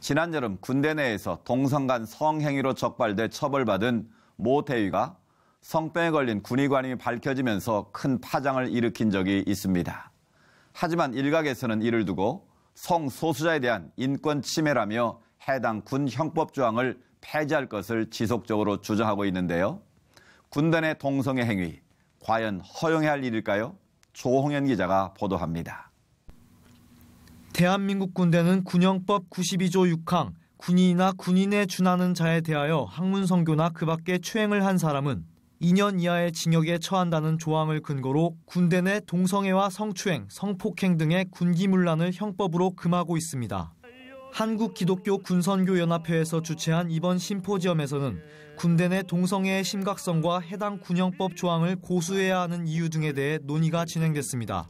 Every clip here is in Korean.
지난 여름 군대 내에서 동성 간 성행위로 적발돼 처벌받은 모 대위가 성병에 걸린 군의관이 밝혀지면서 큰 파장을 일으킨 적이 있습니다. 하지만 일각에서는 이를 두고 성소수자에 대한 인권 침해라며 해당 군 형법 조항을 폐지할 것을 지속적으로 주장하고 있는데요. 군대 내 동성애 행위, 과연 허용해야 할 일일까요? 조홍현 기자가 보도합니다. 대한민국 군대는 군형법 92조 6항 군인이나 군인에 준하는 자에 대하여 학문성교나 그 밖에 추행을 한 사람은 2년 이하의 징역에 처한다는 조항을 근거로 군대 내 동성애와 성추행, 성폭행 등의 군기문란을 형법으로 금하고 있습니다. 한국기독교군선교연합회에서 주최한 이번 심포지엄에서는 군대 내 동성애의 심각성과 해당 군형법 조항을 고수해야 하는 이유 등에 대해 논의가 진행됐습니다.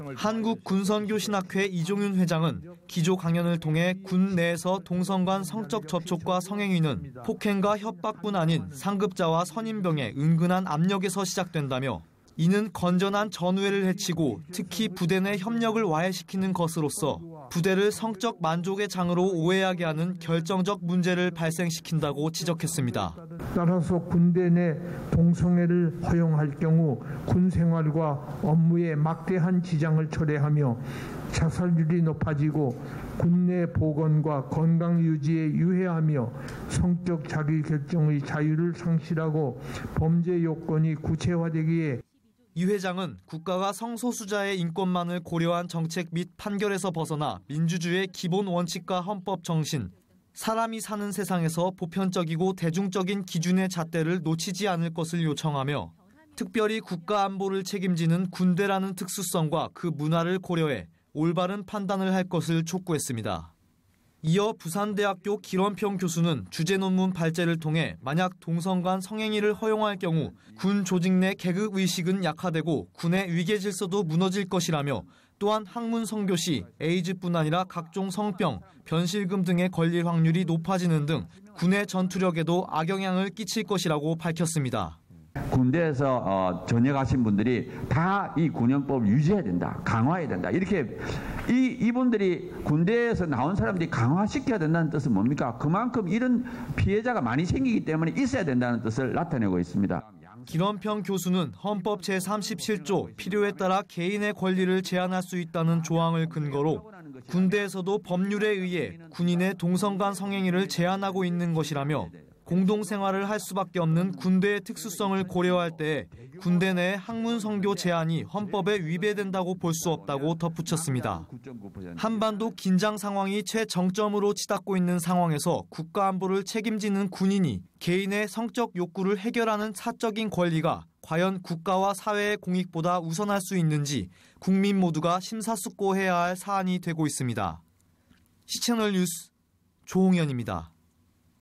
한국군선교신학회 이종윤 회장은 기조 강연을 통해 군 내에서 동성 간 성적 접촉과 성행위는 폭행과 협박뿐 아닌 상급자와 선임병의 은근한 압력에서 시작된다며 이는 건전한 전우회를 해치고 특히 부대 내 협력을 와해시키는 것으로서 부대를 성적 만족의 장으로 오해하게 하는 결정적 문제를 발생시킨다고 지적했습니다. 따라서 군대 내 동성애를 허용할 경우 군 생활과 업무에 막대한 지장을 초래하며 자살률이 높아지고 군내 보건과 건강 유지에 유해하며 성적 자기결정의 자유를 상실하고 범죄 요건이 구체화되기에 이 회장은 국가가 성소수자의 인권만을 고려한 정책 및 판결에서 벗어나 민주주의의 기본 원칙과 헌법 정신, 사람이 사는 세상에서 보편적이고 대중적인 기준의 잣대를 놓치지 않을 것을 요청하며 특별히 국가 안보를 책임지는 군대라는 특수성과 그 문화를 고려해 올바른 판단을 할 것을 촉구했습니다. 이어 부산대학교 기런평 교수는 주제 논문 발제를 통해 만약 동성 간 성행위를 허용할 경우 군 조직 내 계급 의식은 약화되고 군의 위계 질서도 무너질 것이라며 또한 학문 성교 시 에이즈뿐 아니라 각종 성병, 변실금 등에 걸릴 확률이 높아지는 등 군의 전투력에도 악영향을 끼칠 것이라고 밝혔습니다. 군대에서 전역하신 분들이 다 이 군형법을 유지해야 된다, 강화해야 된다. 이렇게 이분들이 군대에서 나온 사람들이 강화시켜야 된다는 뜻은 뭡니까? 그만큼 이런 피해자가 많이 생기기 때문에 있어야 된다는 뜻을 나타내고 있습니다. 기런평 교수는 헌법 제37조 필요에 따라 개인의 권리를 제한할 수 있다는 조항을 근거로 군대에서도 법률에 의해 군인의 동성 간 성행위를 제한하고 있는 것이라며 공동생활을 할 수밖에 없는 군대의 특수성을 고려할 때 군대 내 학문 성교 제한이 헌법에 위배된다고 볼 수 없다고 덧붙였습니다. 한반도 긴장 상황이 최정점으로 치닫고 있는 상황에서 국가 안보를 책임지는 군인이 개인의 성적 욕구를 해결하는 사적인 권리가 과연 국가와 사회의 공익보다 우선할 수 있는지 국민 모두가 심사숙고해야 할 사안이 되고 있습니다. 시채널 뉴스 조홍현입니다.